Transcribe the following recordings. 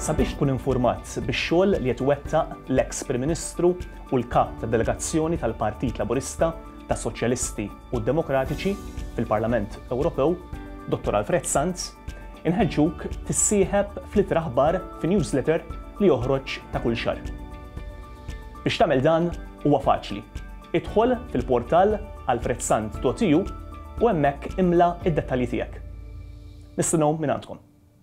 Sabiex tkun infurmat bix-xogħol li qed iwettaq l-eks Prim Ministru u l-kap tad-delegazzjoni tal-Partit Laburista, tas-Soċjalisti u d-Demokratiċi fil-Parlament Ewropew, Dr. Alfred Sanz, inħeġġuk tissieħeb fl-ittra aħbar fi newsletter li joħroġ ta' kull xahar. Biex tagħmel dan huwa faċli. Idħol fil-portal alfredsanz.eu u hemmhekk imla id-dettalji tiegħek. Nistennew minn għandkom.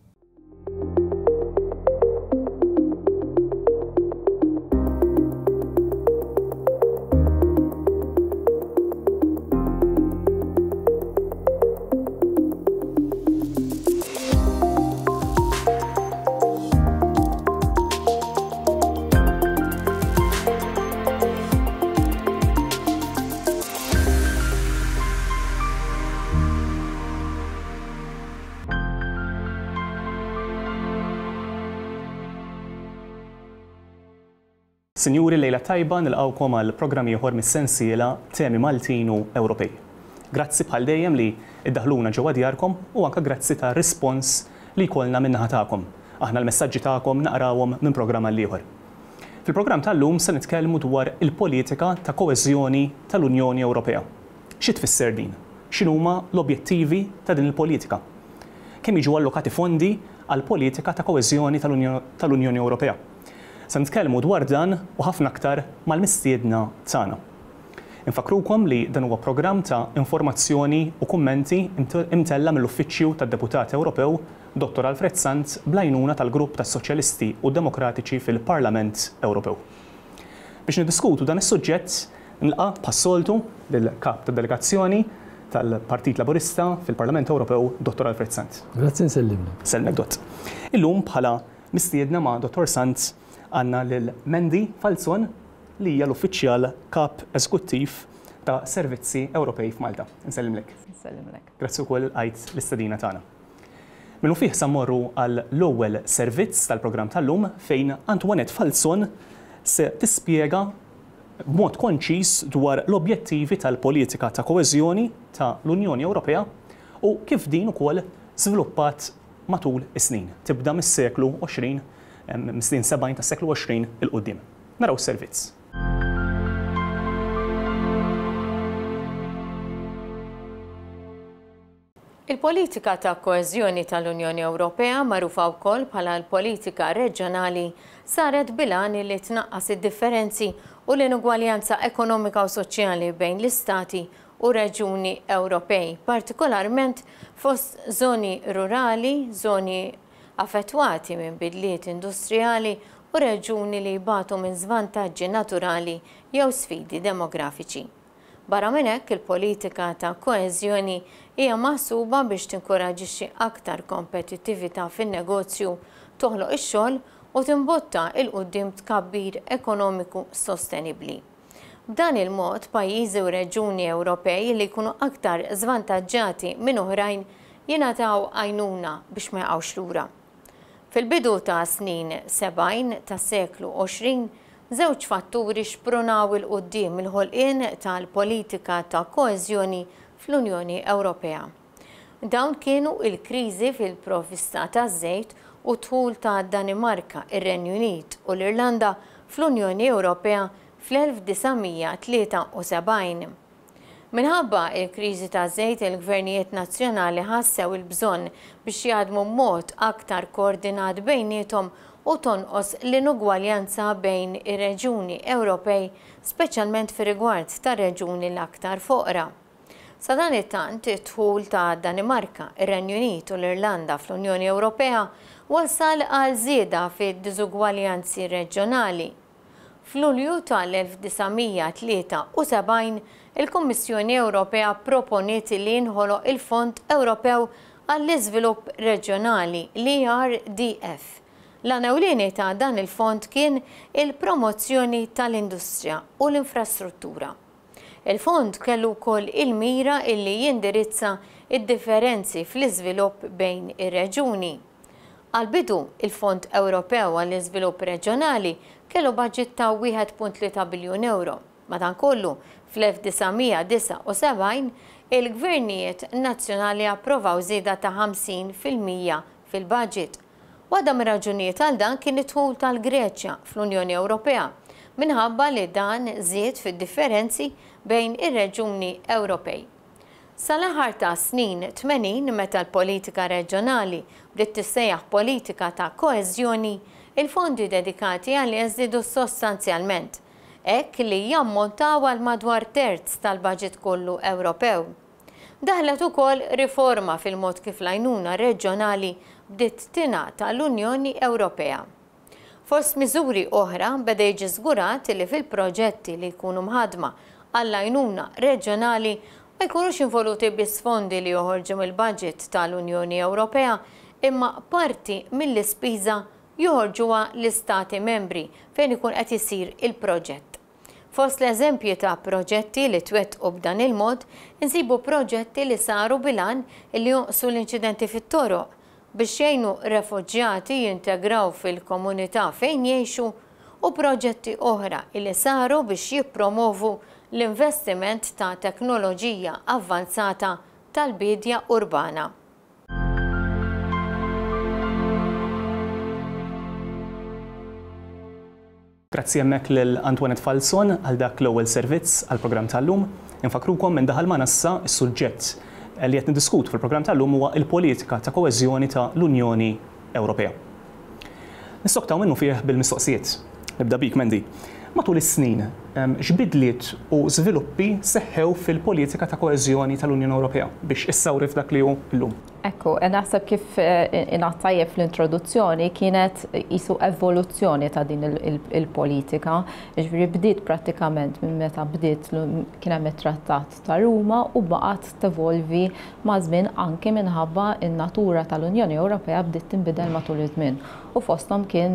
Sinjuri, lejla tajba, nilqawkom għal programm ieħor mis-sensiela Temi Maltin u Ewropej. Grazzi bħal dejjem li iddaħluna ġewwa djarkom u anke grazzi ta' rispons li jkollna min-naħa tagħkom. Aħna l-messaġġi tagħkom naqrawhom minn programm għal ieħor. Fil-programm tal-lum se nitkellmu dwar il-politika ta' koeżjoni tal-Unjoni Ewropea. Xi tfisser din? X'inhuma l-objettivi ta' din il-politika? Kemm jiġu allokati fondi għall politika ta' koeżjoni tal-Unjoni Ewropea? Se nitkellmu dwar dan u ħafna aktar mal-mistiedna tagħna. Infakrukom li dan huwa programm ta' informazzjoni u kummenti imtella mill-Uffiċċju tad-Deputat Ewropew Dr. Alfred Sanz bl-għajnuna tal-Grupp tas-Soċjalisti u Demokratiċi fil-Parlament Ewropew. Biex niddiskutu dan is-suġġett nilqa' bħas-soltu lill-Kap tad-Delegazzjoni tal-Partit Laburista fil-Parlament Ewropew Dr. Alfred Sanz. Grazzi nsellimlek. Selmek dott. Illum bħala mistiedna ma' Dr. Sanz għanna lil-Mendi Falzon li hija l-uffiċjal kap eżekuttiv ta' Servizzi Ewropej f'Malta. Nsellimlek. Nsellimlek. Grazzi wkoll għajt l-istedina tagħna. Minnu fih sa mmorru għal l-ewwel servizz tal-programm tal-lum fejn Antoinette Falzon se tispjega b'mod konċis dwar l-objettivi tal-politika ta' koeżjoni ta' l-Unjoni Ewropea u kif din ukoll żviluppat matul is-snin. Tibda mis-seklu 20 mis-snin 70 tas-seklu 20 il-qudiem. Naraw s-servizz. Il-politika ta' koeżjoni tal-Unjoni Ewropea magħrufa wkoll bħala l-politika reġjonali saret bilani li tnaqqas id-differenzi u l-inugwaljanza ekonomika u soċjali bejn l-istati u reġjuni Ewropej, partikolarment fost żoni rurali, żoni affettwati minn bidliet industrijali u reġjuni li jbatu minn żvantaġġi naturali jew sfidi demografiċi. Barra minn hekk il-politika ta' koeżjoni hija maħsuba biex tinkoraġixxi aktar kompetittività fin-negozju, toħloq ix-xogħol u timbotta il quddiem tkabbir ekonomiku sostenibbli. B'dan il-mod pajjiżi u reġjuni Ewropej li jkunu aktar żvantaġġati minn oħrajn jingħataw għajnuna biex ma jaqgħux lura. Fil-bidu ta' snin 70 tas-seklu 20, żewġ fatturi xprunaw il-qudiem il-ħolqien tal-politika ta' koeżjoni fl-Unjoni Ewropea. Dawn kienu il-kriżi fil-provvista taż-żejt u dħul ta' Danimarka, ir-Renju Unit u l-Irlanda fl-Unjoni Ewropea fl-1973. Minħabba il-kriżi ta' żejt il-gvernijiet nazzjonali ħassew il-bżonn biex jaħdmu mod aktar koordinat bejniethom u tonqos l-inugwaljanza bejn ir-reġjuni Ewropej, speċjalment fir-rigward ta' reġjuni l-aktar foqra. Sa dan it-tant id-dħul ta' Danimarka, ir-Renju Unit u l-Irlanda fl-Unjoni Ewropea wassal għal żieda fid-diżugwaljanzi reġjonali. F'Lulju tal-1973 il-Kummissjoni Ewropea proponiet li jinħoloq il-Fond Ewropew għall-Iżvilupp Reġjonali l-ERDF. L-għan ewlieni ta' dan il-fond kien il-promozzjoni tal-industrija u l-infrastruttura. Il-fond kellu wkoll il-mira illi jindirizza id-differenzi fl-iżvilupp bejn ir-reġuni. Għal-bidu, il-Fond Ewropew għall-Iżvilupp Reġjonali kellu budget ta' 1.3 biljun euro. Madankollu, fl-1979 il-gvernijiet nazzjonali approvaw żieda ta' 50% fil-budget Waħda mir-raġunijiet għal dan kien id-dħul tal-Greċja fl-Unjoni Ewropea minħabba li dan żied fid-differenzi bejn ir-reġuni Ewropej. Sal-aħħar ta' snin 80 meta l-politika reġjonali bdiet tissejjaħ politika ta' koeżjoni, il-fondi dedikati għalli jeżdiedu sostanzjalment, hekk li jammontaw għal madwar terz tal-baġit kollu Ewropew. Daħlet ukoll riforma fil-mod kif l-għajnuna reġjonali bdiet tingħata l-Unjoni Ewropea. Fost miżuri oħra beda jiġi żgurat li fil-proġetti li jkunu mħadma għall-għajnuna reġjonali ma jkunux involuti biss fondi li joħorġu mill-budget tal-Unjoni Ewropea imma parti mill-ispiża joħorġuha l-istati membri fejn ikun qed isir il-proġett. Fost l-eżempji ta' proġetti li twettqu b'dan il-mod, insibu proġetti li saru bilan li jonqsu l-inċidenti fit-toroq biex jgħinu refuġjati jintegraw fil-komunità fejn jgħixu u proġetti oħra li saru biex jippromovu l-investiment ta' teknoloġija avvanzata tal-bidja urbana. Grazzi hemmhekk lil Antoinette Falson għal dak l-ewwel servizz għall programm tal-lum. Infakrukom minn daħal ma' nassa s-suġġett li qed niddiskutu fil-programm tal-lum huwa l-politika ta' koeżjoni ta' l-Unjoni Ewropea. Nistoktaw minnu fih bil-mistoqsijiet. Nibda bik, Mendi. Matul is-snin, x'bidliet u żviluppi seħħew fil-politika ta' koeżjoni tal-Unjoni Ewropea biex issawri f'dak li hu llum? Ekku, naħseb kif ingħattajjeb fl-introduzzjoni kienet isu evoluzzjoni ta' din il-politika. Ġifieri bdiet prattikament minn meta bdiet kien hemm it-Trattat ta' Ruma u baqgħet tevolvi ma' żmien anke minħabba n-natura tal-Unjoni Ewropea bdiet tinbidel matul iż-żmien. U fosthom kien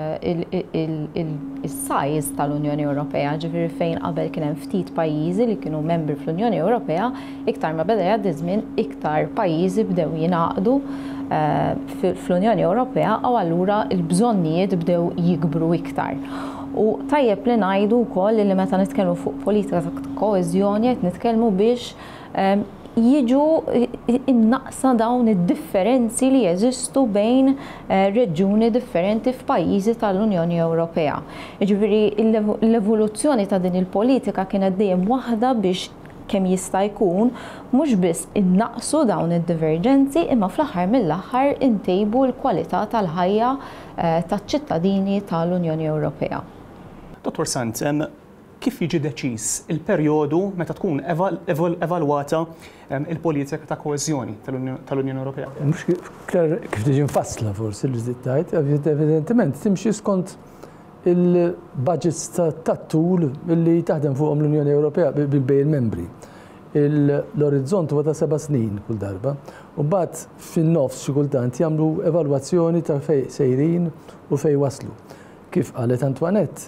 is-size tal-Unjoni Ewropea, ġifieri fejn qabel kien hemm ftit pajjiżi li kienu membri fl-Unjoni Ewropea, iktar ma beda jgħaddi żmien iktar pajjiżi bdew jingħaqdu fl-Unjoni Ewropea u allura l-bżonnijiet bdew jikbru iktar. U tajjeb li ngħidu wkoll li meta nitkellmu fuq politika ta' koeżjoni qed nitkellmu biex jiġu innaqsa dawn id-differenzi li jeżistu bejn reġjuni differenti f'pajjiżi tal-Unjoni Ewropea. Jiġifieri l-evoluzzjoni ta' din il-politika kienet dejjem waħda biex kemm jista' jkun mhux biss innaqsu dawn id-divergenzi imma fl-aħħar mill-aħħar intejbu l-kwalità tal-ħajja taċ-ċittadini tal-Unjoni Ewropea. Dottor Sant, kif jiġi deċiż il-perjodu meta tkun evalwata il-politika ta' koeżjoni tal-Unjoni Ewropea? Mhux kif tiġi mfassla forsi li żdied tajt, evidentement timxi skont il-budgets tat-tul li taħdem fuqhom l-Unjoni Ewropea bil-bejn il-membri. L-orizzont huwa ta' 7 snin kull darba u mbagħad fin-nofs xi kultant jagħmlu evalwazzjoni ta' fejn sejrin u fejn waslu. Kif qalet Antoinette,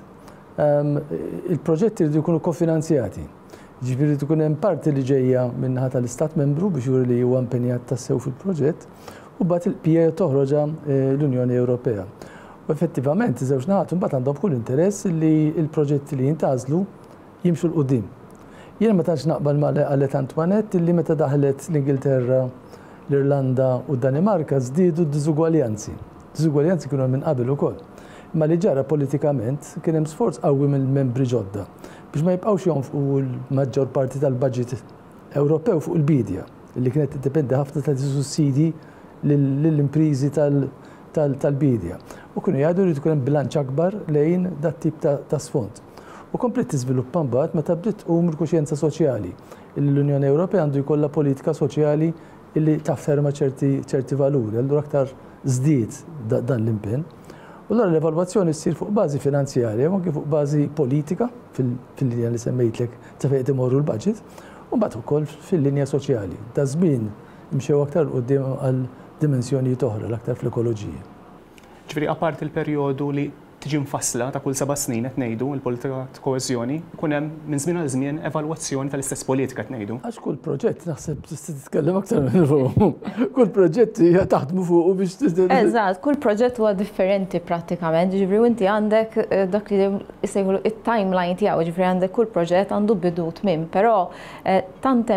il-proġetti jridu jkunu kofinanzjati. Ġifieri tkun hemm parti li ġejja min-naħa tal-Istat Membru biex juri li huwa impenjat tassew fil-proġett u mbagħad il-PA toħroġha l-Unjoni Ewropea. U effettivament, iż-żewġ naħat mbagħad għandhom kull interess li l-proġetti li jintażlu jimxu l-qudiem. Jien ma tantx naqbal ma qalet Antoinette illi meta daħlet l-Ingilterra, l-Irlanda u d-Danimarka żdiedu d-diżugwaljanzi. Diżugwaljanzi kienu minn qabel ukoll. Ma li ġara politikament kien hemm sforz qawwi mill-membri ġodda biex ma jibqgħux jonfqu l-maġġor parti tal-budget Ewropew fuq il-bidja li kienet tiddependi ħafna ta' sussidi lill-imprizi tal-bidja. U kienu jgħidu li tkun hemm bilanċ akbar lejn dat tip ta' sfond. U komplet tiżviluppa mbagħad meta bdiet tqum il-kuxjenza soċjali. L-Unjoni Ewropea għandu jkollha politika soċjali li tafferma ċerti valuri, allura aktar żdied dan l-impenn. U allura l-evalwazzjoni ssir fuq bażi finanzjarja, ma kif fuq bażi politika fil-linja li semmejtlek ta' fejn imorru l-budget, u mbagħad ukoll fil-linja soċjali. Ta' żmien imxew aktar quddiem għal dimensjonijiet oħra l-aktar fl-ekoloġija. Ġifieri apart il-perjodu li tiġi mfassla ta' kull 7 snin qed ngħidu l-politika ta' koeżjoni, ikun hemm minn żmien għal żmien evalwazzjoni tal-istess politika qed ngħidu. Għax kull proġett naħseb tista' titkellem aktar minn fuq. Kull proġett taħdmu fuq biex Eżatt, kull proġett huwa differenti prattikament, ġifieri inti għandek dak li jsejħu it-timeline tiegħu, ġifieri għandek kull proġett għandu bidu tmiem, però tant hemm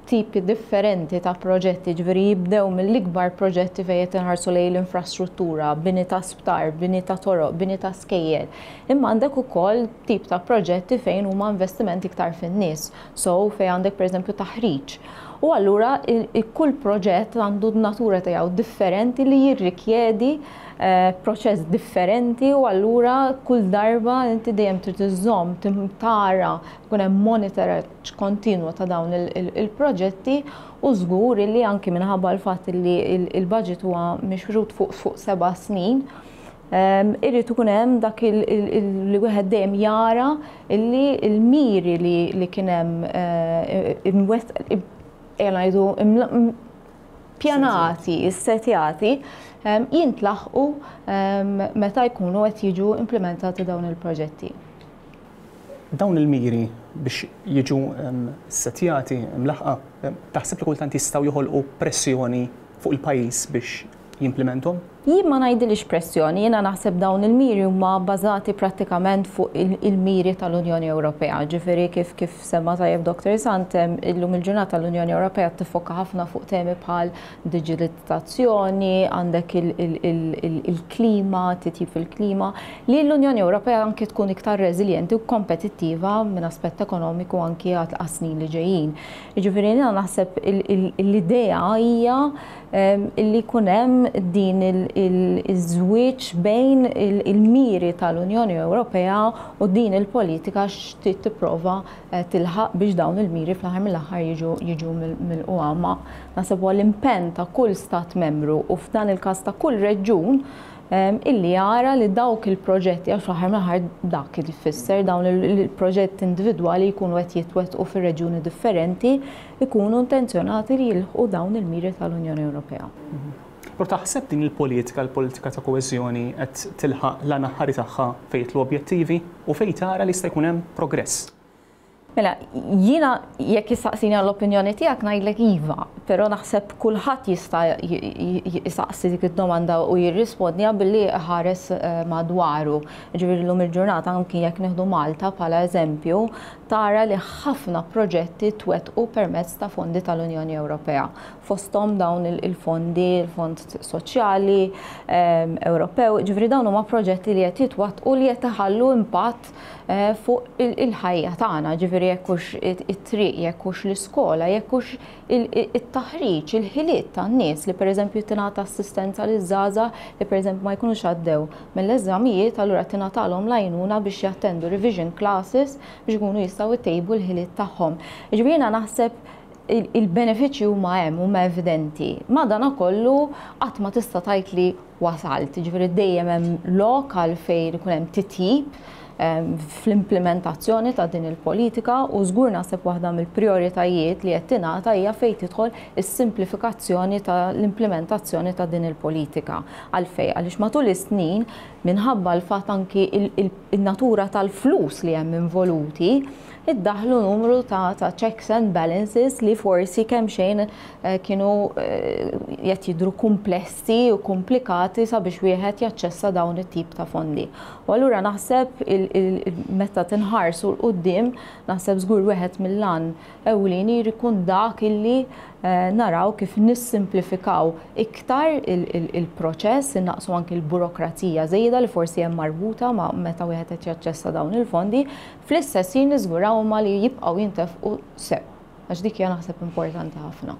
tipi differenti ta' proġetti, ġifieri jibdew mill-ikbar proġetti fejn qed inħarsu lejn l-infrastruttura, bini ta' sptar, bini ta' toroq, bini ta' skejjel. Imma għandek ukoll tip ta' proġetti fejn huma investimenti iktar fin-nies, so fejn għandek pereżempju taħriġ. U allura kull proġett għandu natura tiegħu differenti li jirrikjedi proċess differenti u allura kull darba inti dejjem trid iżżomm tara kun hemm monitoraġġ kontinwu ta' dawn il-proġetti u żgur li anke minħabba l-fatt li il-budget huwa mixrut fuq 7 snin. Irrid ikun hemm dak li wieħed dejjem jara illi l-miri li kien hemm pjanati, setjati, jintlaħqu meta jkunu qed jiġu implementati dawn il-proġetti. Dawn il-miri biex jiġu setjati mlaħqa, taħseb li kultant jistgħu joħolqu pressjoni fuq il-pajjiż biex jimplementhom? Jien ma ngħidilix pressjoni, jiena naħseb dawn il-miri huma bbażati prattikament fuq il-miri tal-Unjoni Ewropea. Ġifieri kif semma tajjeb Dr. Sant, illum il-ġurnata l-Unjoni Ewropea tiffoka ħafna fuq temi bħal digitalizzazzjoni, għandek il-klima, titjib fil-klima, li l-Unjoni Ewropea anke tkun iktar reżiljenti u kompetittiva minn aspett ekonomiku anke għas-snin li ġejjin. Ġifieri jiena naħseb l-idea hija illi jkun hemm din il-żwieġ bejn il-miri tal-Unjoni Ewropea u din il-politika x'trid tipprova tilħaq biex dawn il-miri fl-aħħar mill-aħħar jiġu mill-qwa. Naħseb huwa l-impenn ta' kull stat membru u f'dan il-każ ta' kull reġjun illi jara li dawk il-proġetti għax fl-aħħar mill-aħħar dak li jfisser dawn il-proġetti individwali jkunu qed jitwettqu fir-reġjuni differenti jkunu intenzjonati li jilħqu dawn il-miri tal-Unjoni Ewropea. Però taħseb din il-politika ta' koeżjoni qed tilħaq l-anaħħari tagħha fejn l-objettivi u fejn tara li jista' jkun hemm progress? Mela, jiena jekk issaqsini għall-opinjoni tiegħek ngħidlek iva, però naħseb kulħadd jista' jisaqsi dik id-domanda u jirrispondniha billi ħares madwaru. Ġifieri llum il-ġurnata anke jekk nieħdu Malta bħala eżempju, tara li ħafna proġetti twettqu permezz ta' fondi tal-Unjoni Ewropea. Fosthom dawn il-fondi, il-Fond Soċjali Ewropew, ġifieri dawn huma proġetti li qed jitwettqu li qed iħallu impatt fuq il-ħajja tagħna, ġifieri jekk hux it-triq, jekk hux l-iskola, jekk hux it-taħriġ, il-ħiliet tan-nies li pereżempju tingħata assistenza liż-żgħażagħ li pereżempju ma jkunux għaddew mill-eżamijiet, allura tingħatalhom l-għajnuna biex jattendu revision classes biex ikunu jistgħu jtejbu l-ħiliet tagħhom. Ġifieri jiena naħseb il-benefiċċji huma hemm huma evidenti. Madankollu qatt ma tista' tgħid li wasalt, ġifieri dejjem hemm lokal fejn ikun hemm titjib fl-implementazzjoni ta' din il-politika u żgur naħseb waħda mill-prijoritajiet li qed tingħata hija fejn tidħol is-simplifikazzjoni tal-implementazzjoni ta' din il-politika. Għalfejn għaliex matul is-snin minħabba l-fatt anki in-natura tal-flus li hemm involuti iddaħlu numru ta' checks and balances li forsi kemm xejn kienu qed jidhru komplessi u komplikati sabiex wieħed jaċċessa dawn it-tip ta' fondi. U allura naħseb meta tinħarsu l-qudiem naħseb żgur wieħed mill-għan ewlieni jkun dak illi naraw kif nissimplifikaw iktar il-proċess, innaqsu anke l-burokrazija żejda li forsi hemm marbuta ma' meta wieħed qed jaċċessa dawn il-fondi, fl-istess ħin niżguraw ma li jibqgħu jintefqu sew, għax dik hija naħseb importanti ħafna.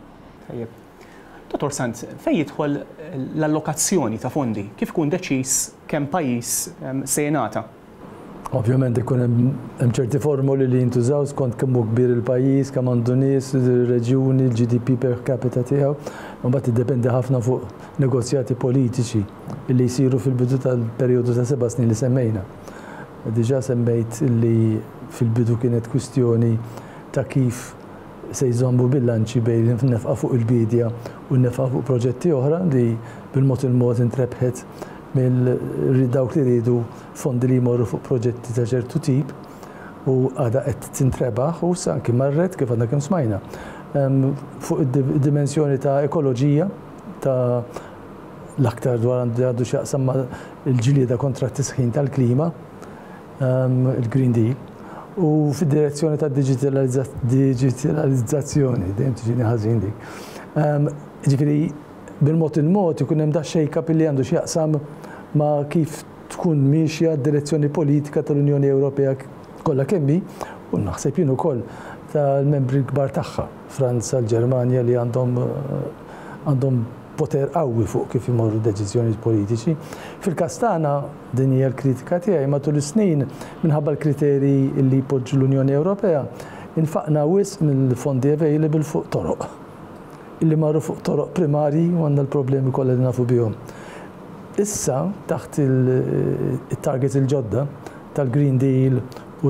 Dottor Sant, fejn jidħol l-allokazzjoni ta' fondi? Kif ikun deċiż kemm pajjiż se jingħata? Ovvjament ikun hemm ċerti formuli li jintużaw skont kemm hu kbir il-pajjiż, kemm għandu nies, ir-reġjuni, il-GDP per capita tiegħu, mbagħad iddependi ħafna fuq negozjati politiċi li jsiru fil-bidu tal-perjodu ta' 7 snin li semmejna. Diġà semmejt li fil-bidu kienet kwistjoni ta' kif se jżommu bil-lanċi bejn nefqa fuq il-bidja u nefqa fuq proġetti oħra li bil-mod il-mod intrebħet mill-dawk li rridu fondi li jmorru fuq proġetti ta' ċertu tip u għada qed tintrebaħ u sa anki marret kif għadna kemm smajna. Fuq id-dimensjoni ta' ekoloġija, ta' l-aktar dwar għandu x'jaqsam ma' il-ġlieda kontra t-tisħin tal-klima, il-Green Deal, u fid-direzzjoni ta' digitalizzazzjoni, dejjem tiġini ħażin dik. Ġifieri bil-mod il-mod ikun hemm da xejka li għandu x'jaqsam ma' kif tkun mixja d-direzzjoni politika tal-Unjoni Ewropea kollha kemm hi, u naħseb jien ukoll tal-membri kbar tagħha, Franza, l-Ġermanja li għandhom poter qawwi fuq kif imorru deċiżjonijiet politiċi. Fil-każ tagħna din hija l-kritika tiegħi matul is-snin minħabba l-kriterji li jpoġġu l-Unjoni Ewropea infaqna wisq mill-fondi available fuq toroq. Illi marru fuq toroq primarji u għandna l-problemi kollha li nafu bihom. Issa taħt il-targets il-ġodda tal-Green Deal u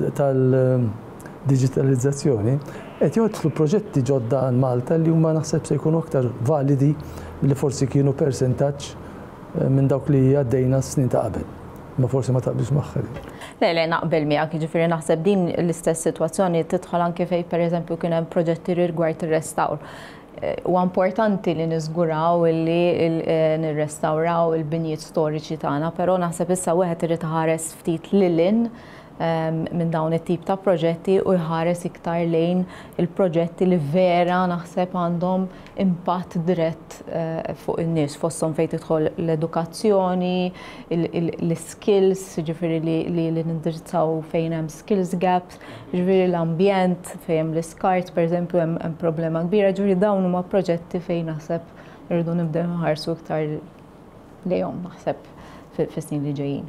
tal-digitalizzazzjoni qed jgħodlu proġetti ġodda għal Malta li huma naħseb se jkunu aktar validi li forsi kienu persentaġġ minn dawk li għaddejna snin ta' qabel. Ma forsi ma taqbilx magħha. Le, naqbel miegħek, jiġifieri naħseb din l-istess sitwazzjoni tidħol anke fejn pereżempju kien hemm proġetti rigward ir-restawr. Huwa importanti li niżguraw li nirrestawraw il-binjiet storiċi tagħna, però naħseb issa wieħed irid iħares ftit lilin minn dawn it-tip ta' proġetti u jħares iktar lejn il-proġetti li vera naħseb għandhom impatt dirett fuq in-nies fosthom fejn tidħol l-edukazzjoni, l-skills, ġifieri li nindirizzaw fejn hemm skills gaps, ġifieri l-ambjent fejn hemm l-iskart pereżempju hemm problema kbira, ġifieri dawn huma proġetti fejn naħseb irridu nibdew nħarsu iktar lejhom naħseb fis-snin li ġejjin.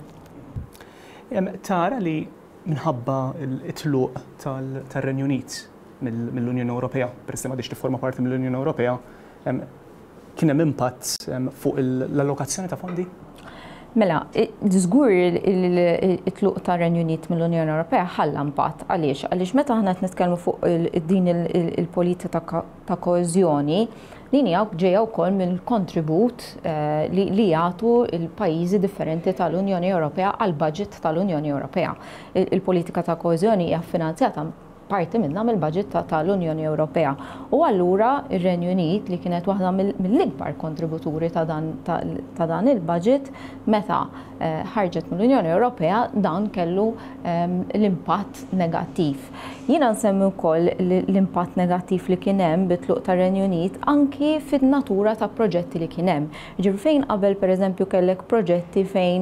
Tara li minħabba l-itluq tal-Renju Unit mill-Unjoni Ewropea, peress li m'għadix tifforma parti mill-Unjoni Ewropea, kien hemm impatt fuq l-allokazzjoni ta' fondi? Mela, żgur it-tluq tar-Renju Unit mill-Unjoni Ewropea ħalla impatt għaliex meta aħna qed nitkellmu fuq din il-politika ta' koeżjoni din hija ġejja wkoll mill-kontribut li jagħtu l-pajjiżi differenti tal-Unjoni Ewropea għall budget tal-Unjoni Ewropea. Il-politika ta' koeżjoni hija ffinanzjata parti minnha mill-budget tal-Unjoni Ewropea. U allura ir-Renju Unit li kienet waħda mill-ikbar kontributuri ta' dan il-budget meta ħarġet mill-Unjoni Ewropea dan kellu l-impatt negattiv. Jiena nsemmi wkoll l-impatt negattiv li kien hemm bit-tluq tar-Renju Unit anki fin-natura ta' proġetti li kien hemm. Ġifieri fejn qabel pereżempju kellek proġetti fejn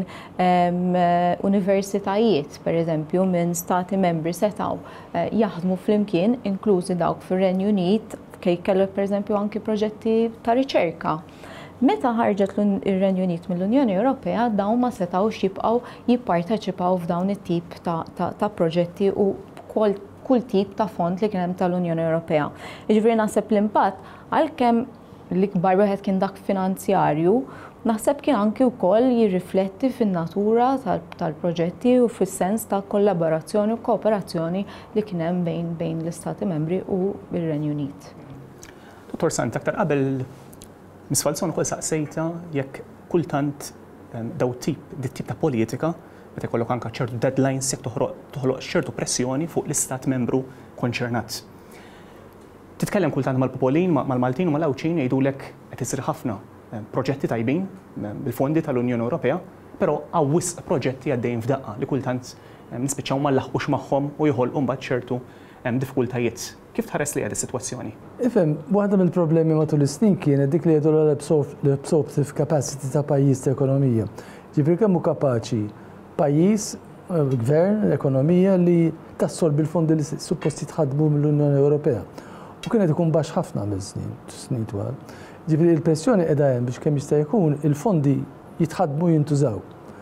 universitajiet pereżempju minn stati membri setgħu jaħdmu flimkien, inklużi dawk fir-Renju Unit, kif kellek pereżempju anki proġetti ta' riċerka. Meta ħarġet ir-Renju Unit mill-Unjoni Ewropea, dawn ma setgħux jibqgħu jipparteċipaw f'dawn it-tip ta' proġetti u kull tip ta' fond li kien hemm tal-Unjoni Ewropea. Jiġifieri naħseb l-impatt għalkemm l-ikbar wieħed kien dak finanzjarju, naħseb kien anki wkoll jirrifletti fin-natura tal-proġetti u fis-sens ta' kollaborazzjoni u kooperazzjoni li kien hemm bejn l-Istati Membri u l-Renju Unit. Dottor Sant, aktar qabel Miss Falzon ukoll saqsejta jekk kultant dit tip ta' politika meta jkollok anke ċertu deadlines jekk toħloq ċertu pressjoni fuq l-Istat Membru konċernat. Titkellem kultant mal-Popolin, mal-Maltin u mal-Awċin jgħidulek qed isir ħafna proġetti tajbin bil-fondi tal-Unjoni Ewropea, però wisq proġetti għaddejjin f'daqqa li kultant nispiċċaw ma nlaħqux magħhom u jħolqu mbagħad ċertu diffikultajiet. Kif tħares li għad is-sitwazzjoni? Ifhem, waħda mill-problemi matul is-snin kienet dik li jgħidu l-absorptive capacity ta' pajjiż ta' ekonomija. Ġifieri kemm hu kapaċi pajjiż, gvern, ekonomija li tassorbi l-fondi li suppost jitħadmu mill-Unjoni Ewropea. U kienet ikun baxx ħafna mill-snin twal. Ġifieri il-pressjoni qiegħda hemm biex kemm jista' jkun il-fondi jitħadmu jintużaw.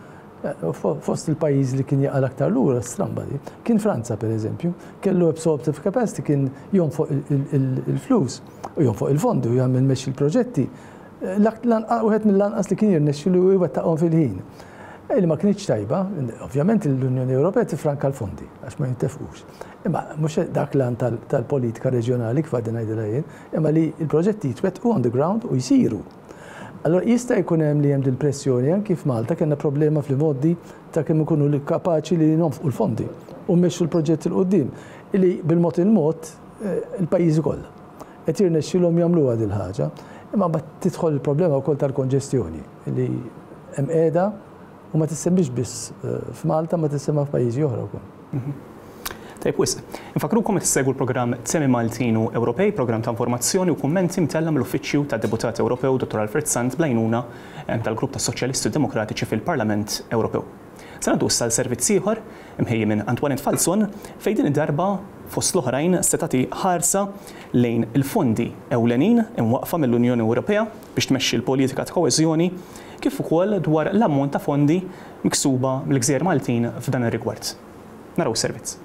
Fost il-pajjiż li kien jaqal aktar lura stramba di. Kien Franza pereżempju, kellu absorptive capacity kien jonfoq il-flus u jonfoq il-fondi u jagħmel mexxi l-proġetti. Wieħed mill-lanqas li kien jirnexxielu jwettaqhom fil-ħin. Li ma kienx tajba, ovvjament l-Unjoni Ewropea tifranka l-fondi għax ma jintefqux. Imma mhux dak l-għan tal-politika reġjonali kif għaddi ngħidilha jien, imma li l-proġetti jitwettqu on the ground u jsiru. Allora jista' jkun hemm li hemm dil-pressjoni anke f'Malta kellna problema fl-modi ta' kemm ikunu kapaċi li nonfqu l-fondi u mmexxu l-proġetti l qudiem li bil-mod il-mod il-pajjiżi kollha. Qed jirnexxilhom jagħmluha din ħaġa, imma mbagħad tidħol il-problema wkoll tal-konġestjoni li hemm qiegħda u ma tissemmix biss f'Malta ma tissemma f'pajjiżi oħra wkoll. Tajb wisq, infakrukom qed tissegwu l-programm Temi Maltinu Ewropej, programm ta' informazzjoni u kummenti mtella mill-Uffiċċju tad-Deputat Ewropew Dottor Alfred Sant bl-għajnuna tal-Grupp tas-Soċjalisti Demokratiċi fil-Parlament Ewropew. Se ngħaddu issa l-servizz ieħor imħejji minn Antoinette Falzon fejn din id-darba fost l-oħrajn se tagħti ħarsa lejn il-fondi ewlenin imwaqfa mill-Unjoni Ewropea biex tmexxi l-politika ta' koeżjoni kif ukoll dwar l-ammont ta' fondi miksuba mill-Gżejjer Maltin f'dan ir-rigward. Naraw is-servizz.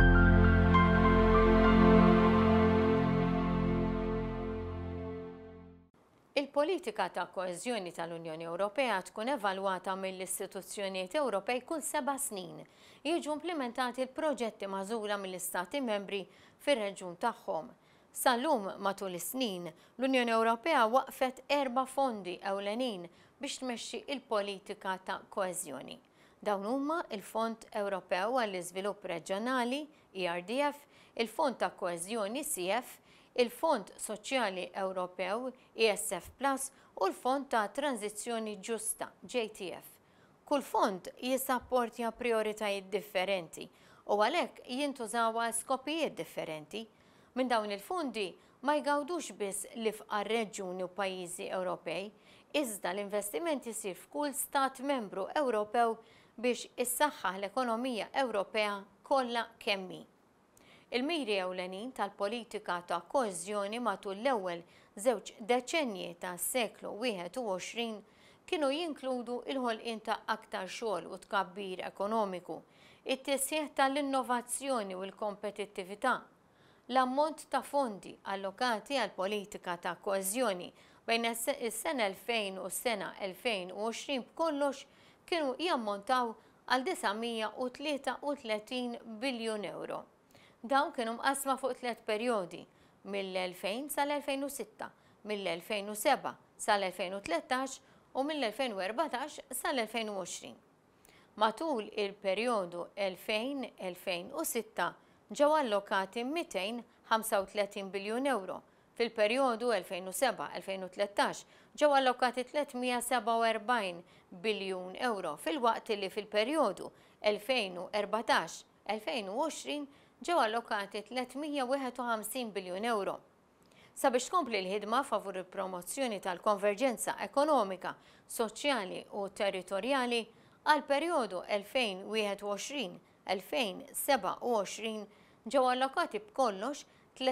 Il-politika ta' koeżjoni tal-Unjoni Ewropea tkun evalwata mill-istituzzjonijiet Ewropej kull 7 snin. Jiġu implementati l-proġetti magħżula mill-Istati membri fir-reġjun tagħhom. Sal-lum matul is-snin, l-Unjoni Ewropea waqfet 4 fondi ewlenin biex tmexxi il-politika ta' koeżjoni. Dawn huma il-Fond Ewropew għall-Iżvilupp Reġjonali, ERDF, il-Fond ta' Koeżjoni, CF, il-Fond Soċjali Ewropew, ESF Plus, u l-Fond ta' Tranzizzjoni Ġusta, JTF. Kull fond jissapportja prioritajiet differenti u għalhekk jintużaw għal skopijiet differenti. Minn dawn il-fondi ma jgawdux biss l-ifqar reġjuni u pajjiżi Ewropej, iżda l-investiment isir f'kull stat membru Ewropew biex issaħħaħ l-ekonomija Ewropea kollha kemm hi. Il-miri ewlenin tal-politika ta' koeżjoni matul l-ewwel 2 deċenji tas-seklu 21 kienu jinkludu il-ħolqien ta' aktar xogħol u tkabbir ekonomiku, it-tisħiħ tal-innovazzjoni u l-kompetittività. L-ammont ta' fondi allokati għal politika ta' koeżjoni bejn is-sena 2000 u s-sena 2020 b'kollox kienu jammontaw għal 933 biljun euro. Dawn kienu mqasma fuq 3 perjodi, mill-2000 sal-2006, mill-2007 sal-2013 u mill-2014 sal-2020. Matul il-perjodu 2000-2006 ġew allokati 235 biljun euro. Fil-perjodu 2007-2013 ġew allokati 347 biljun euro, fil-waqt li fil-perjodu 2014-2020 ġew allokati 351 biljun euro. Sabiex tkompli l-ħidma favur il-promozzjoni tal-konverġenza ekonomika, soċjali u territorjali għal perjodu 2021-2027 ġew allokati b'kollox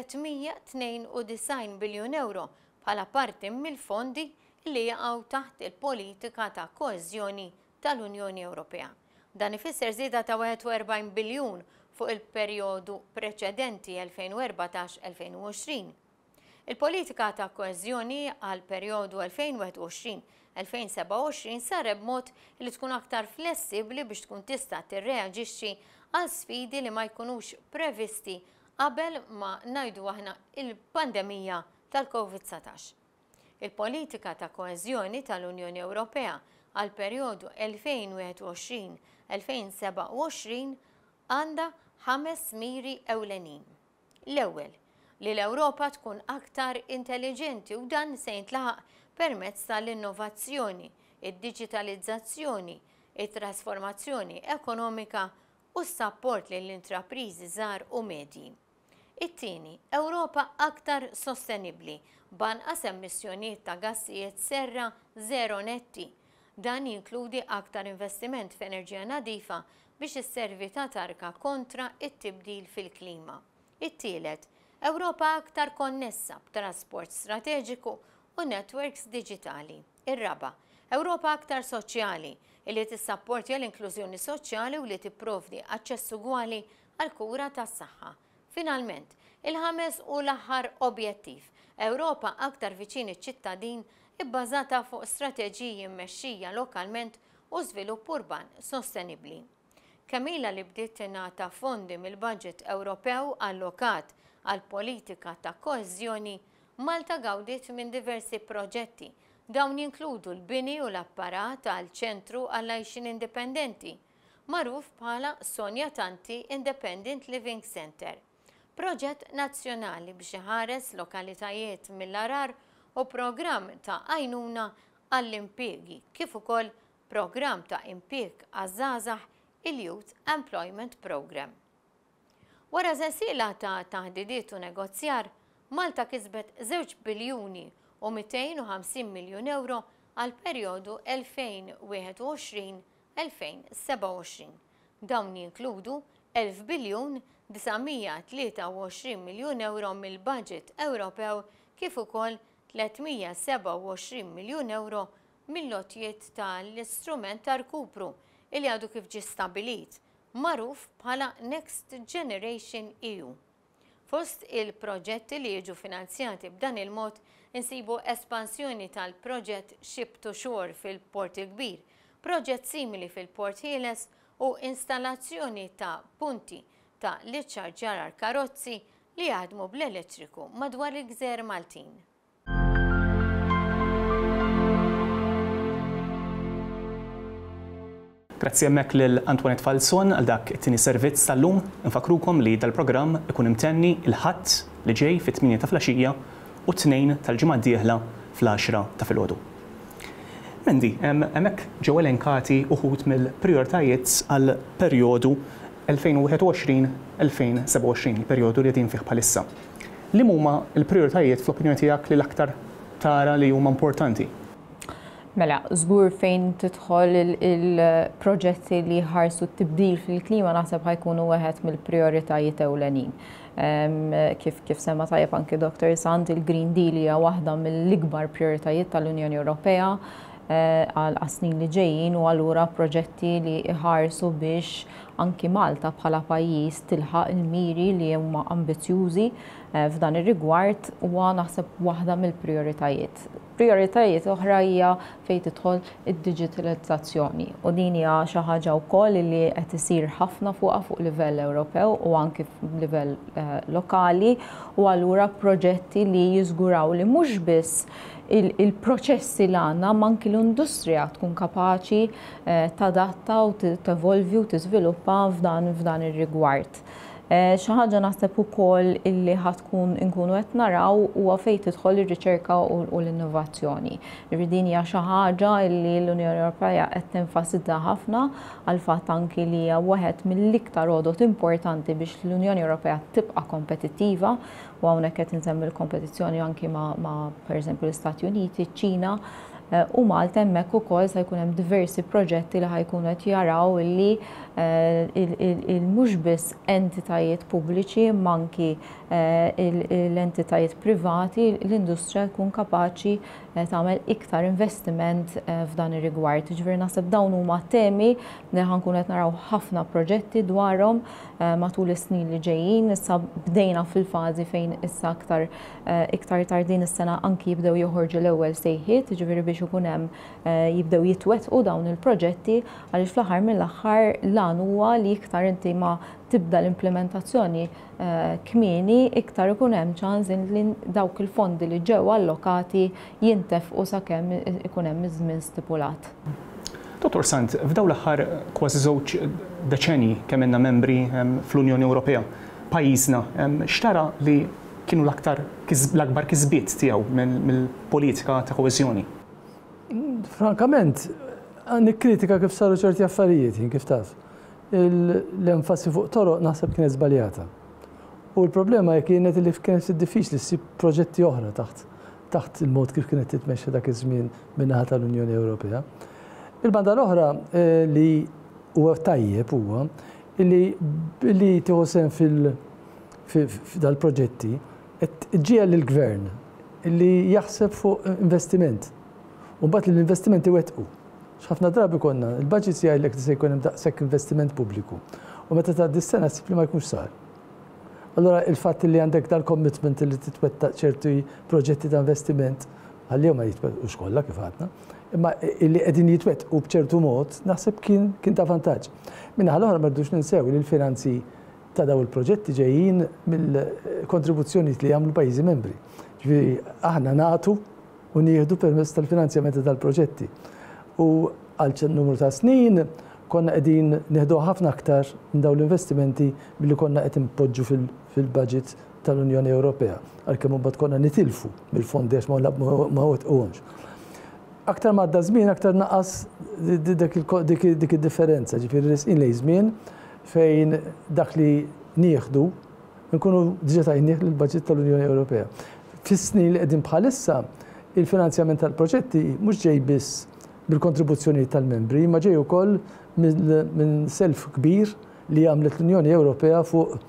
392 biljun euro bħala parti mill-fondi li jaqgħu taħt il-politika ta' koeżjoni tal-Unjoni Ewropea. Dan ifisser żieda ta' 41 biljun fuq il-perjodu preċedenti 2014-2020. Il-politika ta' koeżjoni għal perjodu 2021-2027 saret b'mod li tkun aktar flessibbli biex tkun tista' tirreaġixxi għal sfidi li ma jkunux previsti qabel ma ngħidu aħna il-pandemija tal-COVID-19. Il-politika ta' koeżjoni tal-Unjoni Ewropea għal perjodu 2021-2027 għandha 5 miri ewlenin. L-ewwel, li l-Ewropa tkun aktar intelligenti u dan se jintlaħaq permezz tal-innovazzjoni, id-diġitalizzazzjoni, it-trasformazzjoni ekonomika u s-sapport lill-intrapriżi żgħar u medji. It-tieni, Ewropa aktar sostenibbli b'anqas emissjonijiet ta' gassijiet serra żero netti. Dan jinkludi aktar investiment f'enerġija nadifa biex isservi ta' tarka kontra it-tibdil fil-klima. It-tielet, Ewropa aktar konnessa b'trasport strateġiku u networks digitali. Ir-raba', Ewropa aktar soċjali li tissapportja l-inklużjoni soċjali u li tipprovdi aċċess ugwali għal kura tas-saħħa. Finalment, il-ħames u l-aħħar objettiv, Ewropa aktar viċin iċ-ċittadin ibbażata fuq strateġiji mmexxija lokalment u żvilupp urban sostenibbli. Kemm ilha li bdiet tingħata fondi mill-budget Ewropew allokat għal politika ta' koeżjoni, Malta gawdiet minn diversi proġetti. Dawn jinkludu l-bini u l-apparat għal ċentru għall-għajxin indipendenti, magħruf bħala Sonja Tanti Independent Living Center. Proġett nazzjonali biex iħares lokalitajiet mill-arar u programm ta' għajnuna għall-impjiegi, kif ukoll programm ta' impjieg għaż-żgħażagħ il-Youth Employment Program. Wara sensiela ta' taħdidiet u negozjar, Malta kisbet 2 biljuni u 250 miljun euro għal perjodu 2021-2027. Dawn jinkludu 1 biljun 923 miljun euro mill-budget Ewropew kif ukoll 327 miljun euro mill-lotjiet tal-istrument ta' rkupru li għadu kif ġie stabbilit, magħruf bħala Next Generation EU. Fost il-proġetti li jiġu finanzjati b'dan il-mod insibu espansjoni tal-proġett Ship to Shore fil-Port il-Kbir, proġett simili fil-Port Ħieles u installazzjoni ta' punti ta' liċċarġjar għal karozzi li jaħdmu bl-elettriku madwar il-Gżejjer Maltin. Grazzi hemmhekk lil Antoinette Falson għal dak it-tieni servizz tal-lum. Infakrukom li dal-programm ikun imtenni il-ħadd li ġej fit-8 ta' flaxija u 2 tal-ġimgħa d-dieħla fl-10 ta' filgħodu. Mendi, hemmhekk ġew elenkati uħud mill-prijoritajiet għal perjodu 2021-2027, il-perjodu li qegħdin fih bħalissa. Li huma l-prijoritajiet fl-opinjoni tiegħek li l-aktar tara li huma importanti? Mela, żgur fejn tidħol il-proġetti li ħarsu t-tibdil fil-klima naħseb ħajkunu wieħed mill-prijoritajiet ewlenin. Kif semma tajjeb anke Dr. Sant, il-Green Deal hija waħda mill-ikbar prijoritajiet tal-Unjoni Ewropea għal snin li ġejjin u allura proġetti li ħarsu biex anki Malta bħala pajjiż tilħaq il-miri li huma ambizzjużi f'dan ir-rigward huwa naħseb waħda mill-prijoritajiet. Prijoritajiet oħra hija fejn tidħol id-diġitalizzazzjoni u din hija xi ħaġa wkoll li qed isir ħafna fuq livell Ewropew u anke f'livell lokali u allura proġetti li jiżguraw li mhux biss il-proċessi li għandna manki l-industrija tkun kapaċi tadatta u tevolvi u tiżviluppa f'dan ir-rigward. Xi ħaġa naħseb ukoll illi ħatkun inkunu qed naraw huwa fejn tidħol ir-riċerka u l-innovazzjoni. Din hija xi ħaġa li l-Unjoni Ewropea qed tenfasizza ħafna għal fatt anki li hija waħed mill-iktar għodot importanti biex l-Unjoni Ewropea tibqa' kompetittiva u hawnhekk qed insemmi l-kompetizzjoni anki ma' pereżempju l-Istati Uniti, ċ-Ċina u Malta hemmhekk ukoll se jkun hemm diversi proġetti li ħajkunu qed jaraw illi mhux biss entitajiet pubbliċi manki l-entitajiet privati l-industrija tkun kapaċi tagħmel iktar investiment f'dan ir-rigward. Ġifieri naħseb dawn huma temi li ħankun qed naraw ħafna proġetti dwarhom matul is-snin li ġejjin. Issa bdejna fil-fażi fejn issa iktar tardin is-sena anki jibdew joħorġu l-ewwel sejħiet, ġifieri biex ikun hemm jibdew jitwettqu dawn il-proġetti għaliex fl-aħħar mill-aħħar lan huwa li iktar inti ma tibda l-implementazzjoni kmieni iktar ikun hemm ċans li dawk il-fondi li ġew allokati jintefqu sakemm ikun hemm iż-żmien stipulat. Dottor Sant, f'dawn l-aħħar kważi żewġ deċenji kemm inna membri fl-Unjoni Ewropea, pajjiżna x'tara li kienu l-akbar kisbiet tiegħu mill-politika ta' koeżjoni? Frankament, nikkritika kif saru ċerti affarijiet, kif taf. L-enfasi fuq toroq naħseb kienet żbaljata. U l-problema kienet li kienet diffiċli ssib proġetti oħra taħt il-mod kif kienet titmexxa dak iż-żmien min-naħa tal-Unjoni Ewropea. Il-banda l-oħra li huwa tajjeb huwa li tieħu sehem f'dal-proġetti qed iġġiegħel lill-gvern li jaħseb fuq investiment. U mbagħad l-investimenti iwettqu. X'ħafna drabi konna, il-budgets jgħidlek li se jkun hemm daqshekk investiment pubbliku. U meta tgħaddi s-sena ssib li ma jkunx sar. Allura il-fatt li għandek dal-commitment li titwettaq ċerti proġetti ta' investiment, għalli ma jitwettqux kollha kif għadna, imma li qegħdin jitwettqu b'ċertu mod naħseb kien ta' vantaġġ. Minnaħa l-oħra ma rridux ninsew li l-finanzi ta' daw il-proġetti ġejjin mill-kontribuzzjonijiet li jagħmlu pajjiżi membri. Ġifieri aħna nagħtu u nieħdu permezz tal-finanzjamenti tal-proġetti. U għal numru ta' snin konna qegħdin nieħdu ħafna aktar minn dawn l-investimenti billi konna qed impoġġu fil-budget tal-Unjoni Ewropea. Għalkemm imbagħad konna nitilfu mill-fondi għax ma wettquhomx. Aktar ma għadda żmien aktar naqas dik id-differenza, ġifieri risqin lejn żmien fejn dak li nieħdu nkunu diġà tajnieh lill-baġġett tal-Unjoni Ewropea. Fis-snin li qegħdin bħalissa il-finanzjament tal-proġetti mhux ġej biss bil-kontribuzzjoni tal-membri, ma ġej ukoll minn self kbir li għamlet l-Unjoni Ewropea fuq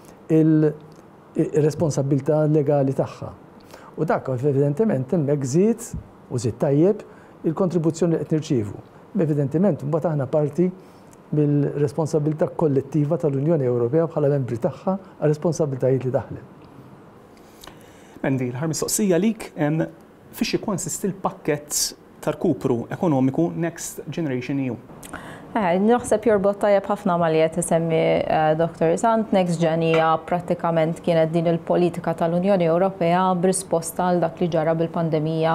il-responsabilità legali tagħha. U dak evidentement hemmhekk żied u żied tajjeb il-kontribuzzjoni li qed nirċievu. Evidentement mbagħad aħna parti mill-responsabilità kollettiva tal-Unjoni Ewropea bħala membri tagħha għal responsabbiltajiet li daħlet. Mendi, l-ħar mistoqsija lik fiex jikkonsisti l-pakkett tar-kupru ekonomiku Next Generation EU. Naħseb jorbot tajjeb ħafna ma li qed isemmi Dr. Sant. Next Gen hija prattikament kienet din il-politika tal-Unjoni Ewropea b'risposta għal dak li ġara bil-pandemija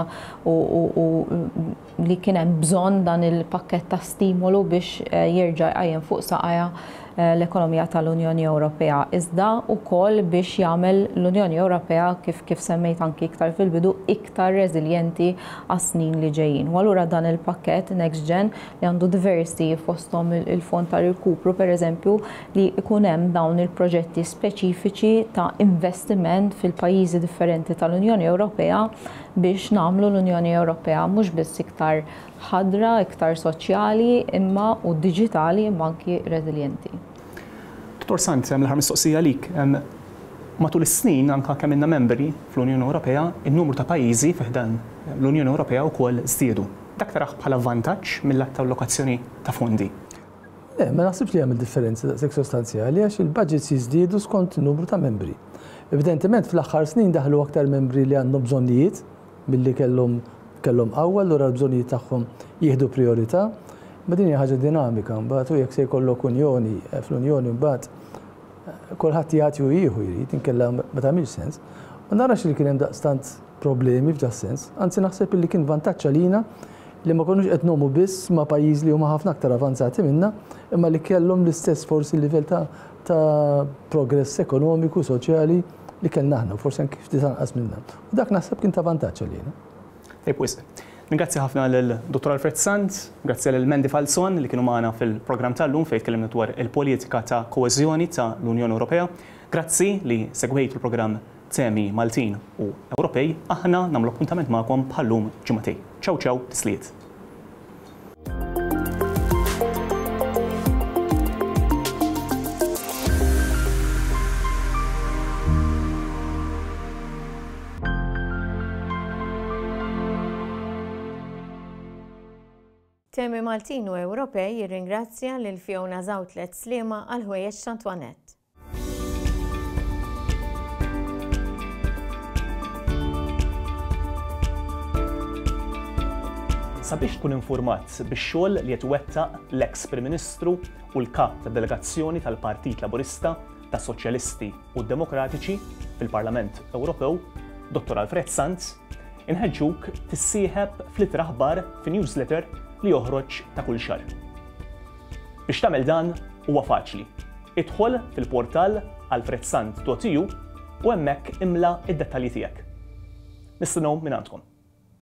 u li kien hemm bżonn dan il-pakkett ta' stimolu biex jerġa' jqajjem fuq saqajja l-ekonomija tal-Unjoni Ewropea. Iżda wkoll biex jagħmel l-Unjoni Ewropea kif semmejt anki iktar fil-bidu iktar reżiljenti għas-snin li ġejjin. U allura dan il-pakkett Next Gen li għandu diversi fosthom il-fond tal-irkupru pereżempju li jkun hemm dawn il-proġetti speċifiċi ta' investiment fil-pajjiżi differenti tal-Unjoni Ewropea biex nagħmlu l-Unjoni Ewropea mhux biss iktar ħadra, iktar soċjali imma u diġitali imma anki reżiljenti. Dr. Sant, l-ħar mistoqsija lik, matul is-snin anke kemm inna membri fl-Unjoni Ewropea, in-numru ta' pajjiżi fiħdan l-Unjoni Ewropea wkoll żdiedu. Dak taraħ bħala vantaġġ mill-att ta' allokazzjoni ta' fondi. Ma naħsibx li hemm differenzi daqshekk sostanzjali għax il-budgets jiżdiedu skont in-numru ta' membri. Evidentement fl-aħħar snin daħlu aktar membri li għandhom bżonnijiet milli kellhom qawwa, allura l-bżonnijiet tagħhom jieħdu priorità. Ma din hija ħaġa dinamika, mbagħad u jekk se jkollok unjoni fl-Unjoni mbagħad kulħadd jagħti u jieħu jrid inkella ma tagħmilx sens. Ma narax li kien hemm daqstant problemi f'da sens, anzi naħseb li kien vantaġġ għalina li ma konux qed nagħmlu biss ma' pajjiż li huma ħafna aktar avanzati minna, imma li kellhom l-istess forsi livell ta' progress ekonomiku, soċjali li kellna aħna, forsi anke ftit anqas minna. U dak naħseb kien ta' vantaġġ għalina. Ringrazzi ħafna lill-Dottor Alfred Sant, grazzi lill-Mendi Falson li kienu magħna fil-programm tal-lum fejn tkellimna dwar il-politika ta' koeżjoni ta' l-Unjoni Ewropea. Grazzi li segwejt il-programm Temi Maltin u Ewropej. Aħna nagħmlu appuntament magħkom bħallum ġimgħatej. Ciao ciao, tisliet. Temi Maltin u Ewropej jirringrazzja lil Fiona Zawtlet Sliema għal ħwejjeġ X'Antwanet. Sabiex tkun infurmat bix-xogħol li qed iwettaq l-eks Prim Ministru u l-kap tad-delegazzjoni tal-Partit Laburista, tas-Soċjalisti u d-Demokratiċi fil-Parlament Ewropew, Dr. Alfred Sant, inħeġġuk tissieħeb fl-ittra aħbar fin-newsletter li joħroġ ta' kull xahar. Biex tagħmel dan huwa faċli. Idħol fil-portal alfredsant.eu u hemmhekk imla id-dettalji tiegħek. Nistennew minn għandkom.